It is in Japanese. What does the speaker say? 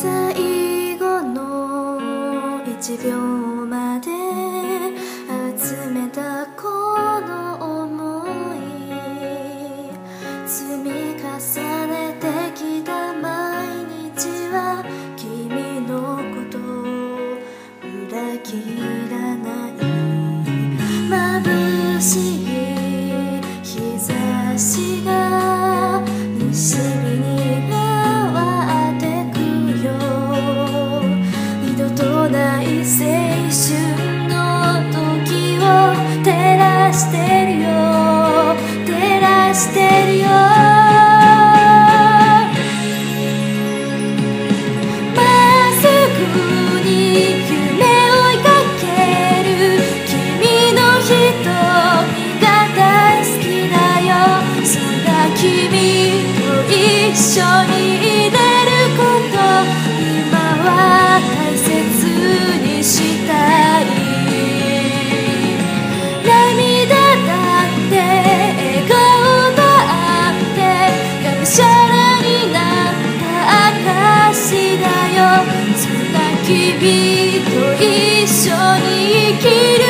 最後の1秒まで集めたこの想い、積み重ねてきた毎日は君のことを裏切らない。眩しい日差しが西日に変わってくよ。二度とない青春の時を照らしてるよ、照らしてるよ。まっすぐに夢追いかける君の瞳が大好きだよ。そんな君と一緒にいれること今は大切にしたい。涙だって笑顔だってがむしゃらになった証だよ。そんな君と一緒に生きる